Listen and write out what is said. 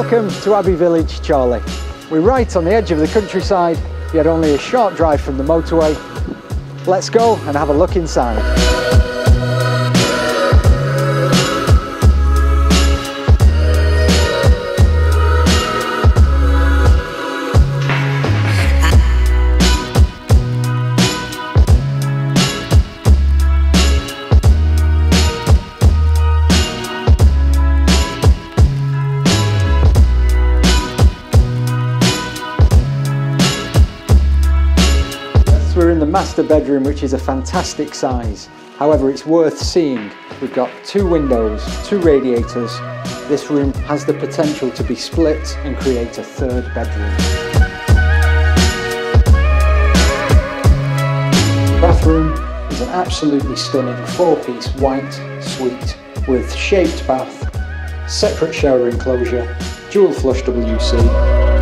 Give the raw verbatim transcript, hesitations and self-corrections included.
Welcome to Abbey Village, Chorley. We're right on the edge of the countryside, yet only a short drive from the motorway. Let's go and have a look inside. We're in the master bedroom, which is a fantastic size. However, it's worth seeing. We've got two windows, two radiators. This room has the potential to be split and create a third bedroom. The bathroom is an absolutely stunning four-piece white suite with shaped bath, separate shower enclosure, dual flush W C.